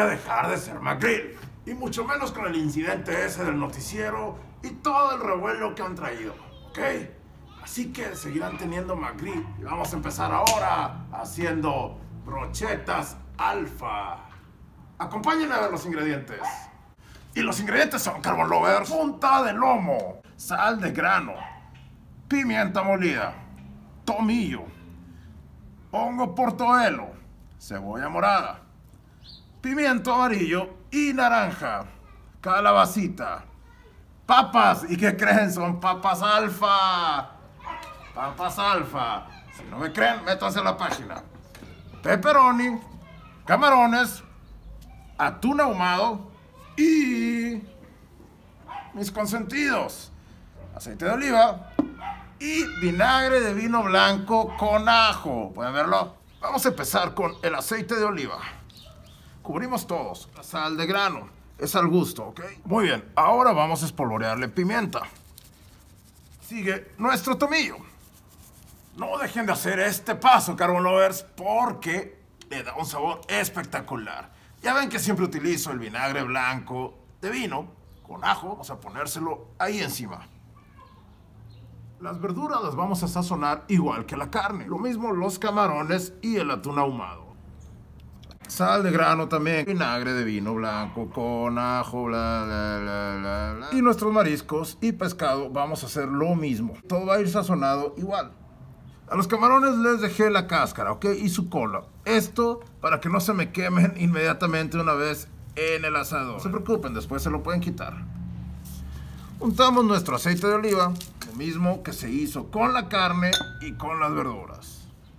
a dejar de ser McGrill. Y mucho menos con el incidente ese del noticiero y todo el revuelo que han traído, ¿ok? Así que seguirán teniendo McGrill. Y vamos a empezar ahora haciendo brochetas alfa. Acompáñenme a ver los ingredientes. Y los ingredientes son Carbon Lovers, punta de lomo, sal de grano, pimienta molida, tomillo, hongo portobelo, cebolla morada, pimiento amarillo y naranja, calabacita, papas. ¿Y qué creen? Son papas alfa. Papas alfa. Si no me creen, métanse a la página. Pepperoni, camarones, atún ahumado y mis consentidos, aceite de oliva y vinagre de vino blanco con ajo. ¿Pueden verlo? Vamos a empezar con el aceite de oliva. Cubrimos todos. La sal de grano es al gusto, ¿ok? Muy bien, ahora vamos a espolvorearle pimienta. Sigue nuestro tomillo. No dejen de hacer este paso, Carbon Lovers, porque le da un sabor espectacular. Ya ven que siempre utilizo el vinagre blanco de vino con ajo. Vamos a ponérselo ahí encima. Las verduras las vamos a sazonar igual que la carne. Lo mismo los camarones y el atún ahumado. Sal de grano también, vinagre de vino blanco con ajo, bla, bla, bla, bla, bla. Y nuestros mariscos y pescado vamos a hacer lo mismo. Todo va a ir sazonado igual. A los camarones les dejé la cáscara, ¿ok? Y su cola. Esto para que no se me quemen inmediatamente una vez en el asador. No se preocupen, después se lo pueden quitar. Untamos nuestro aceite de oliva, lo mismo que se hizo con la carne y con las verduras.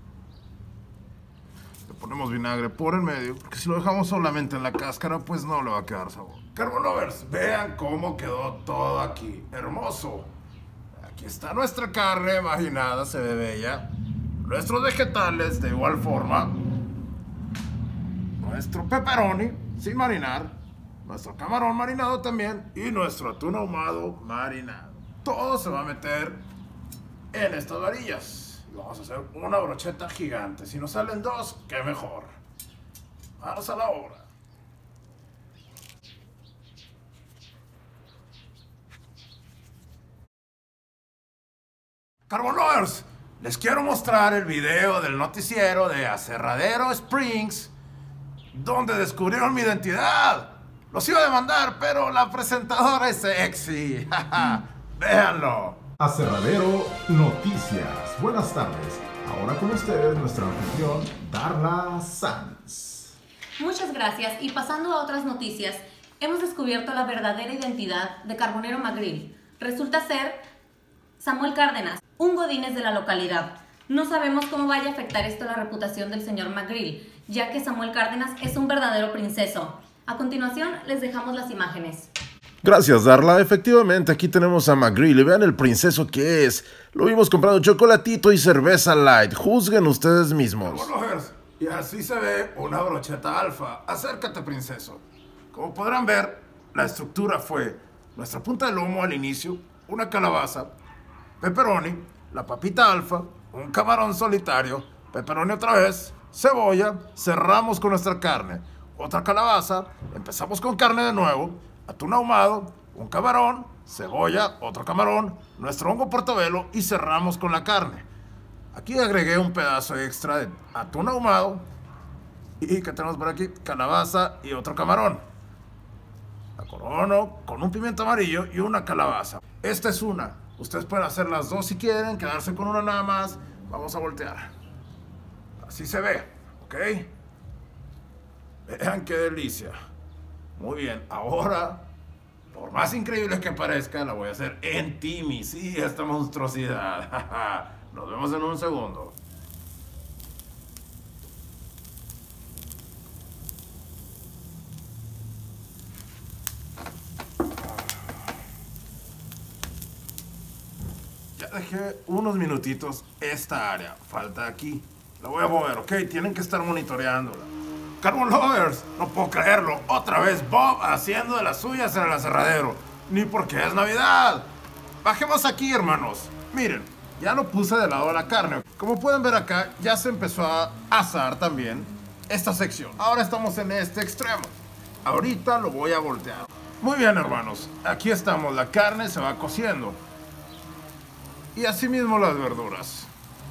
Le ponemos vinagre por el medio, porque si lo dejamos solamente en la cáscara, pues no le va a quedar sabor. Carbon Lovers, vean cómo quedó todo aquí. Hermoso. Aquí está nuestra carne marinada, se ve bella. Nuestros vegetales de igual forma. Nuestro pepperoni sin marinar. Nuestro camarón marinado también. Y nuestro atún ahumado marinado. Todo se va a meter en estas varillas. Y vamos a hacer una brocheta gigante. Si nos salen dos, qué mejor. Vamos a la obra. Carbon Lovers, les quiero mostrar el video del noticiero de Aserradero Springs, donde descubrieron mi identidad. Los iba a demandar, pero la presentadora es sexy. Véanlo. Aserradero Noticias. Buenas tardes. Ahora con ustedes nuestra anfitrión, Darla Sanz. Muchas gracias. Y pasando a otras noticias, hemos descubierto la verdadera identidad de Carbonero McGrill. Resulta ser Samuel Cárdenas, un godínez de la localidad. No sabemos cómo vaya a afectar esto a la reputación del señor McGrill, ya que Samuel Cárdenas es un verdadero princeso. A continuación, les dejamos las imágenes. Gracias, Darla. Efectivamente, aquí tenemos a McGrill y vean el princeso que es. Lo vimos comprando chocolatito y cerveza light. Juzguen ustedes mismos. Carbon Lovers, y así se ve una brocheta alfa. Acércate, princeso. Como podrán ver, la estructura fue nuestra punta de lomo al inicio, una calabaza, pepperoni, la papita alfa, un camarón solitario, pepperoni otra vez, cebolla, cerramos con nuestra carne, otra calabaza, empezamos con carne de nuevo, atún ahumado, un camarón, cebolla, otro camarón, nuestro hongo portobelo y cerramos con la carne. Aquí agregué un pedazo extra de atún ahumado y ¿qué tenemos por aquí? Calabaza y otro camarón. La corono con un pimiento amarillo y una calabaza. Esta es una. Ustedes pueden hacer las dos si quieren, quedarse con una nada más. Vamos a voltear. Así se ve, ¿ok? Vean qué delicia. Muy bien, ahora, por más increíble que parezca, la voy a hacer en Timmy. Sí, esta monstruosidad. Nos vemos en un segundo. Dejé unos minutitos esta área. Falta aquí. La voy a mover, ¿ok? Tienen que estar monitoreándola. Carbon Lovers, no puedo creerlo. Otra vez Bob haciendo de las suyas en el aserradero. Ni porque es Navidad. Bajemos aquí, hermanos. Miren, ya lo puse de lado de la carne. Como pueden ver acá, ya se empezó a asar también esta sección. Ahora estamos en este extremo. Ahorita lo voy a voltear. Muy bien, hermanos. Aquí estamos. La carne se va cociendo. Y así mismo las verduras.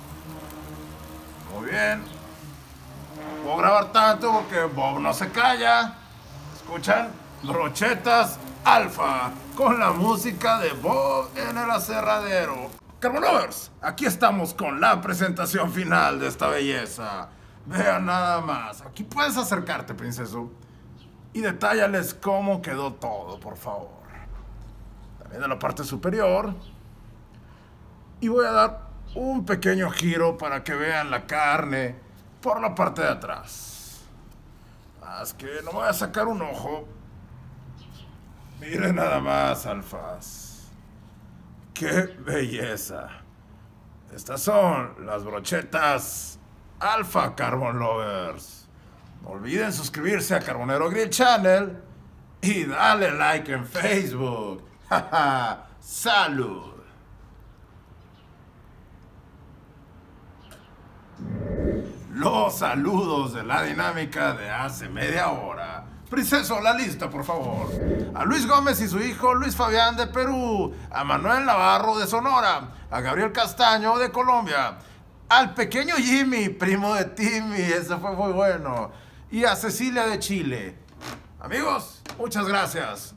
Muy bien. Puedo grabar tanto porque Bob no se calla. ¿Escuchan? Brochetas Alfa. Con la música de Bob en el aserradero. Carbolovers, aquí estamos con la presentación final de esta belleza. Vean nada más. Aquí puedes acercarte, princeso. Y detállales cómo quedó todo, por favor. También de la parte superior. Y voy a dar un pequeño giro para que vean la carne por la parte de atrás. Más que no voy a sacar un ojo. Miren nada más, alfas. ¡Qué belleza! Estas son las brochetas Alfa Carbon Lovers. No olviden suscribirse a Carbonero Grill Channel y darle like en Facebook. ¡Salud! Los saludos de la dinámica de hace media hora. Princeso, la lista, por favor. A Luis Gómez y su hijo Luis Fabián de Perú. A Manuel Navarro de Sonora. A Gabriel Castaño de Colombia. Al pequeño Jimmy, primo de Timmy. Ese fue muy bueno. Y a Cecilia de Chile. Amigos, muchas gracias.